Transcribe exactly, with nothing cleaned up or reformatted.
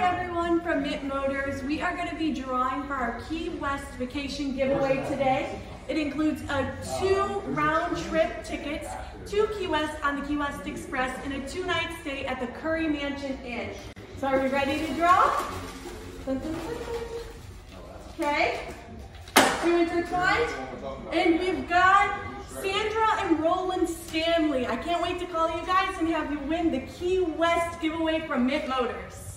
everyone from Mint Motors. We are going to be drawing for our Key West vacation giveaway today. It includes a two round trip tickets to Key West on the Key West Express and a two night stay at the Curry Mansion Inn. So are we ready to draw? Okay, two intertwined, and we've got Sandra and Roland Stanley. I can't wait to call you guys and have you win the Key West giveaway from Mint Motors.